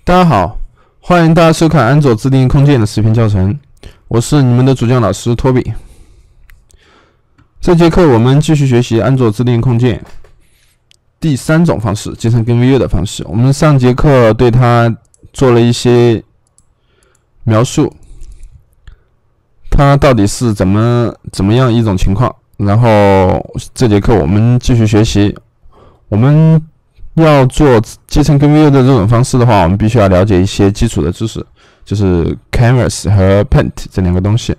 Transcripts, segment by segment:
大家好，欢迎大家收看安卓自定义空间的视频教程，我是你们的主讲老师托比。这节课我们继续学习安卓自定义空间第三种方式，集成跟 View 的方式。我们上节课对它做了一些描述，它到底是怎么样一种情况。然后这节课我们继续学习，我们要做集成跟 View 的这种方式的话，我们必须要了解一些基础的知识，就是 Canvas 和 Paint 这两个东西。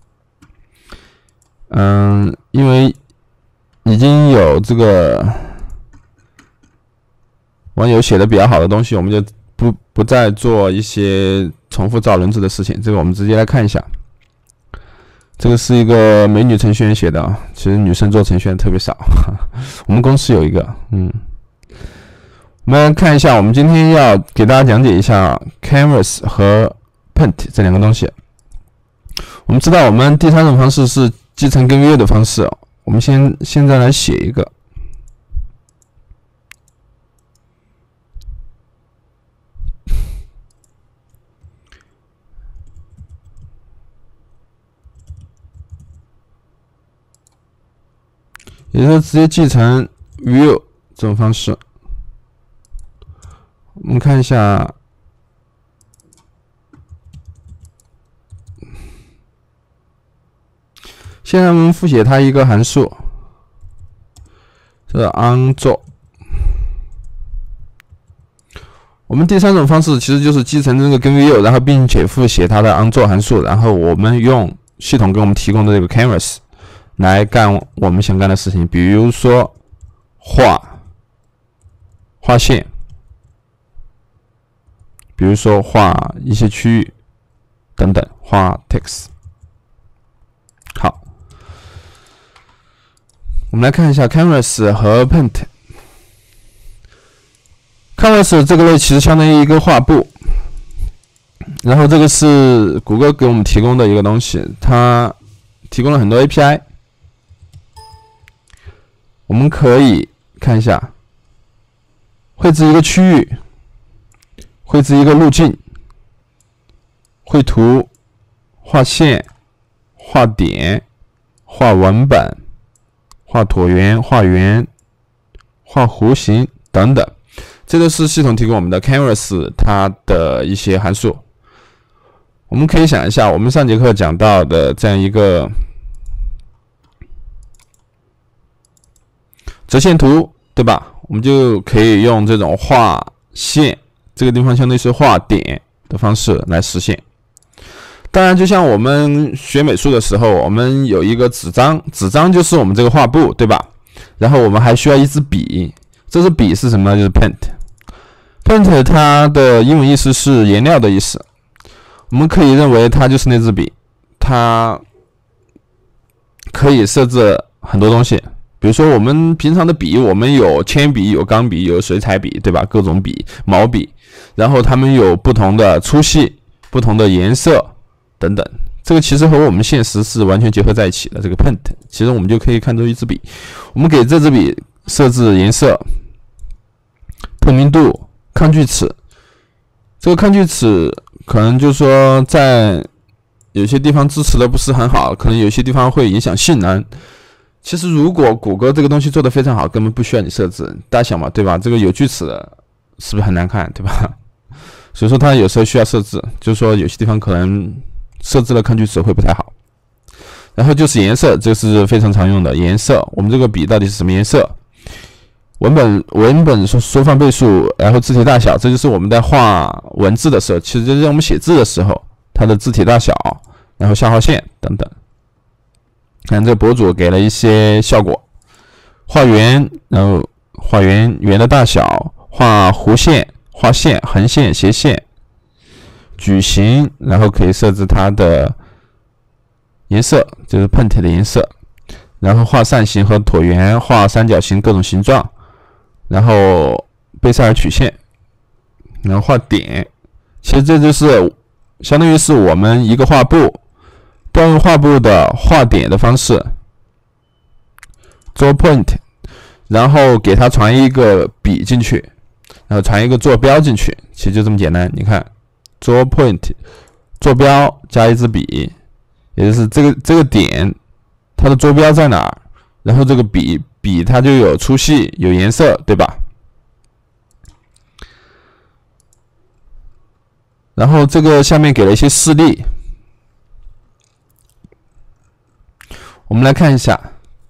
因为已经有这个网友写的比较好的东西，我们就不再做一些重复造轮子的事情。这个我们直接来看一下。这个是一个美女程序员写的啊，其实女生做程序员特别少，我们公司有一个。我们来看一下，我们今天要给大家讲解一下 Canvas 和 Paint 这两个东西。我们知道我们第三种方式是集成跟 View 的方式，我们现在来写一个。也就是直接继承 View 这种方式。我们看一下，现在我们复写它一个函数，这 onZo。我们第三种方式其实就是继承这个跟 View， 然后并且复写它的 onZo 函数，然后我们用系统给我们提供的这个 Canvas 来干我们想干的事情，比如说画线，比如说画一些区域等等，画 text。好，我们来看一下 Canvas 和 Paint。Canvas 这个类其实相当于一个画布，然后这个是谷歌给我们提供的一个东西，它提供了很多 API。我们可以看一下，绘制一个区域，绘制一个路径，绘图，画线，画点，画文本，画椭圆，画圆，画弧形等等。这都是系统提供我们的 Canvas 它的一些函数。我们可以想一下，我们上节课讲到的这样一个折线图，对吧？我们就可以用这种画线，这个地方相当于是画点的方式来实现。当然，就像我们学美术的时候，我们有一个纸张，纸张就是我们这个画布，对吧？然后我们还需要一支笔，这支笔是什么呢？就是 Paint。Paint 它的英文意思是颜料的意思，我们可以认为它就是那支笔，它可以设置很多东西。比如说我们平常的笔，我们有铅笔，有钢笔，有水彩笔，对吧？各种笔，毛笔，然后它们有不同的粗细、不同的颜色等等。这个其实和我们现实是完全结合在一起的。这个 Paint 其实我们就可以看作一支笔，我们给这支笔设置颜色、透明度、抗锯齿。这个抗锯齿可能就是说在有些地方支持的不是很好，可能有些地方会影响性能。其实如果谷歌这个东西做得非常好，根本不需要你设置。大家想嘛，对吧？这个有锯齿的是不是很难看，对吧？所以说它有时候需要设置，就是说有些地方可能设置了抗锯齿会不太好。然后就是颜色，这是非常常用的颜色。我们这个笔到底是什么颜色？文本缩放倍数，然后字体大小，这就是我们在画文字的时候，其实就是我们写字的时候它的字体大小，然后下划线等等。看这个博主给了一些效果，画圆，然后画圆的大小，画弧线、画线、横线、斜线，矩形，然后可以设置它的颜色，就是 Paint 的颜色，然后画扇形和椭圆，画三角形各种形状，然后贝塞尔曲线，然后画点。其实这就是相当于是我们一个画布。调用画布的画点的方式 ，draw point， 然后给它传一个笔进去， 然后传一个坐标进去，其实就这么简单。你看 ，draw point 坐标加一支笔，也就是这个点它的坐标在哪儿，然后这个笔它就有粗细有颜色，对吧？然后这个下面给了一些示例，我们来看一下。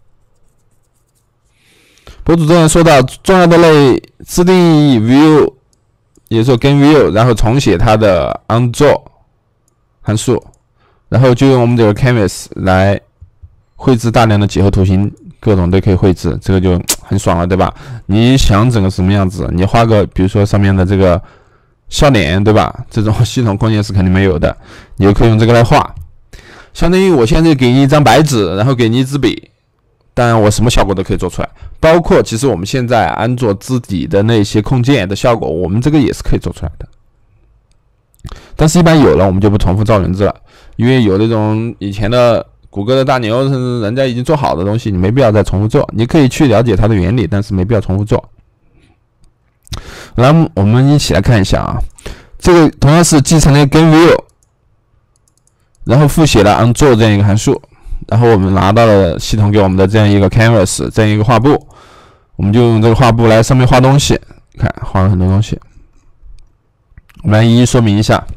博主这边说到重要的类自定义 view， 也就是说跟 view， 然后重写它的 onDraw 函数，然后就用我们这个 canvas 来绘制大量的几何图形，各种都可以绘制，这个就很爽了，对吧？你想整个什么样子，你画个比如说上面的这个笑脸，对吧？这种系统空间是肯定没有的，你就可以用这个来画。相当于我现在给你一张白纸，然后给你一支笔，当然我什么效果都可以做出来，包括其实我们现在安卓字体的那些空间的效果，我们这个也是可以做出来的。但是一般有了我们就不重复造人字了，因为有那种以前的谷歌的大牛人家已经做好的东西，你没必要再重复做，你可以去了解它的原理，但是没必要重复做。然后我们一起来看一下啊，这个同样是继承了跟 view， 然后复写了 onDraw 这样一个函数，然后我们拿到了系统给我们的这样一个 canvas 这样一个画布，我们就用这个画布来上面画东西，看画了很多东西，我们来一一说明一下。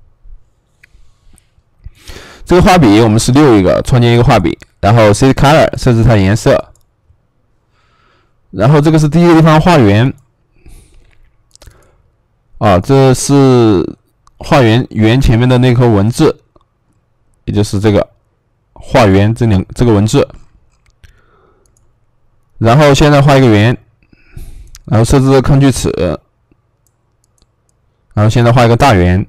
这个画笔我们是6一个，创建一个画笔，然后 set color 设置它的颜色，然后这个是第一个地方画圆啊，这是画圆前面的那颗文字，也就是这个画圆这个文字，然后现在画一个圆，然后设置抗锯齿，然后现在画一个大圆，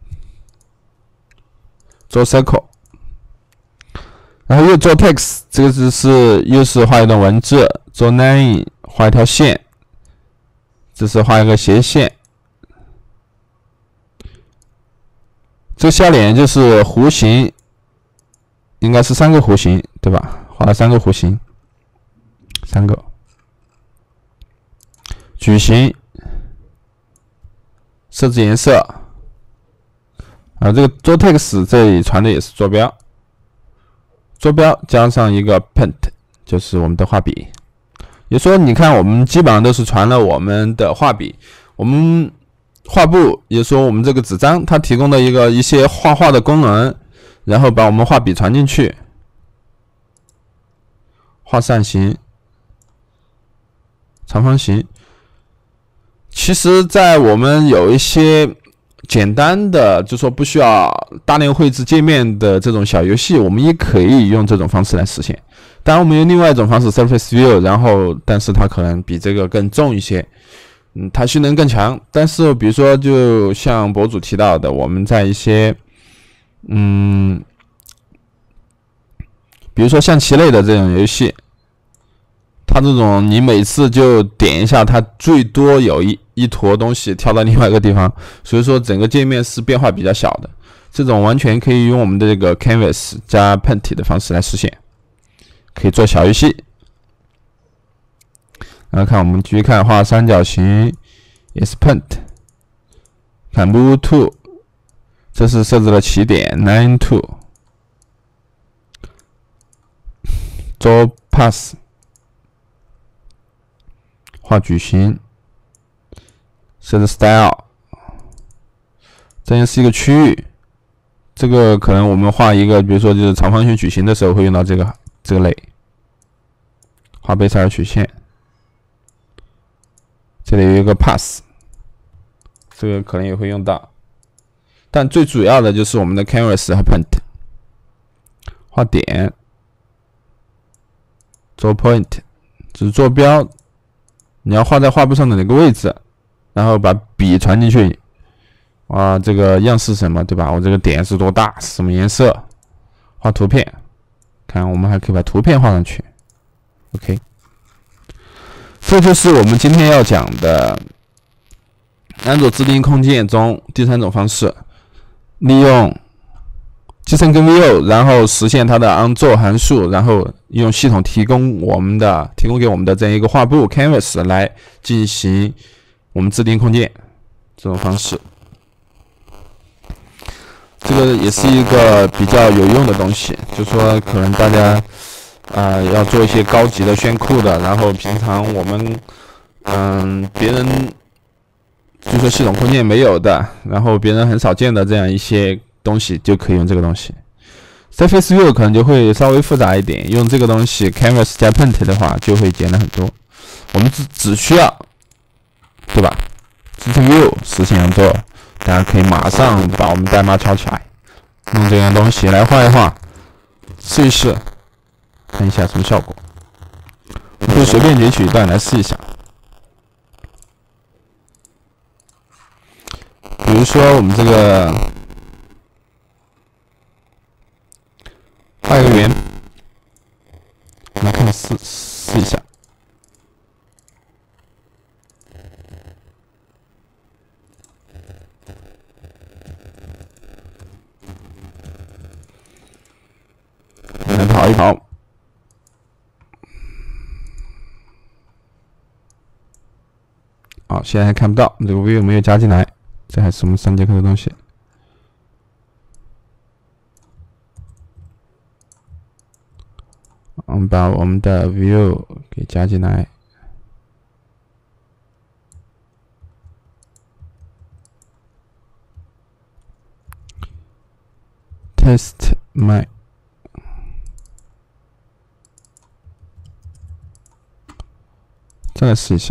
做 circle， 然后又做 text， 这个又是画一段文字，做 line 画一条线，这是画一个斜线，这个笑脸就是弧形，应该是3个弧形，对吧？画了3个弧形，3个矩形，设置颜色。这个做 text 这里传的也是坐标，坐标加上一个 pen， 就是我们的画笔。也说你看我们基本上都是传了我们的画笔，我们画布也说我们这个纸张它提供的一些画画的功能，然后把我们画笔传进去，画扇形、长方形。其实在我们有一些简单的就说不需要大量绘制界面的这种小游戏，我们也可以用这种方式来实现。当然我们有另外一种方式 Surface View， 然后但是它可能比这个更重一些，它性能更强。但是比如说就像博主提到的，我们在一些比如说象棋类的这种游戏，它这种你每次就点一下，它最多有一坨东西跳到另外一个地方，所以说整个界面是变化比较小的。这种完全可以用我们的这个 canvas 加 paint 的方式来实现，可以做小游戏。然后看我们继续看画三角形也是 paint， 看 move to， 这是设置了起点 line to， draw path， 画矩形，设置 style， 这样是一个区域。这个可能我们画一个，比如说就是长方形矩形的时候会用到这个类。画贝塞尔曲线，这里有一个 path， 这个可能也会用到。但最主要的就是我们的 canvas 和 paint， 画点，做 point， 只是坐标。你要画在画布上的哪个位置，然后把笔传进去。这个样式什么，对吧？我这个点是多大，是什么颜色？画图片，看我们还可以把图片画上去。OK， 这就是我们今天要讲的安卓自定义空间中第3种方式，利用继承跟 view， 然后实现它的 onDraw 函数，然后用系统提供给我们的这样一个画布 canvas 来进行我们自定空间这种方式。这个也是一个比较有用的东西，就说可能大家要做一些高级的炫酷的，然后平常我们别人就说系统空间没有的，然后别人很少见的这样一些东西，就可以用这个东西。Surface View 可能就会稍微复杂一点，用这个东西 Canvas 加 Paint 的话就会简单很多。我们只需要，对吧？直接 View 实现做，大家可以马上把我们代码敲起来，用这样东西来画一画，试一试，看一下什么效果。我会随便截取一段来试一下。比如说我们这个画一个圆，我们看试一下。来跑一跑。好，现在还看不到这个 view 没有加进来，这还是我们3节课的东西。我们把我们的 view 给加进来。Test my。再来试一下。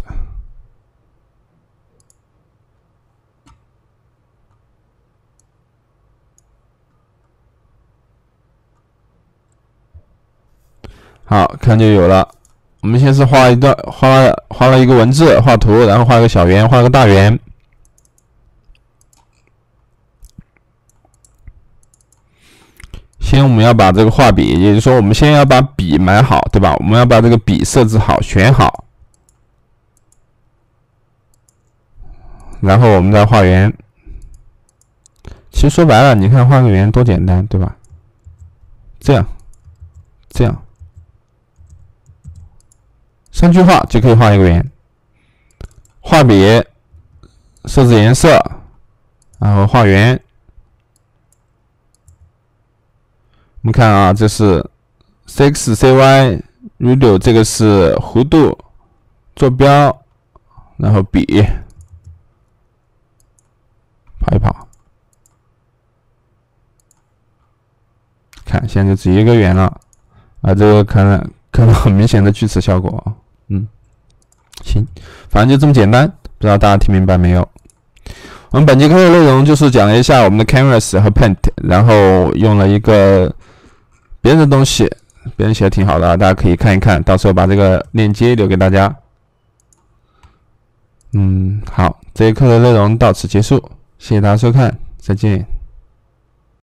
好看就有了。我们先是画一段，画了一个文字，画图，然后画个小圆，画个大圆。先我们要把这个画笔，也就是说我们先要把笔买好，对吧？我们要把这个笔设置好，选好，然后我们再画圆。其实说白了，你看画个圆多简单，对吧？这样3句话就可以画一个圆。画笔，设置颜色，然后画圆。我们看啊，这是 CX、CY、Radio， 这个是弧度、坐标，然后笔，跑一跑，看现在就只一个圆了啊，这个看到很明显的锯齿效果啊。行，反正就这么简单，不知道大家听明白没有？我们本节课的内容就是讲了一下我们的 Canvas 和 Paint， 然后用了一个别人的东西，别人写的挺好的，大家可以看一看，到时候把这个链接留给大家。好，这一课的内容到此结束，谢谢大家收看，再见。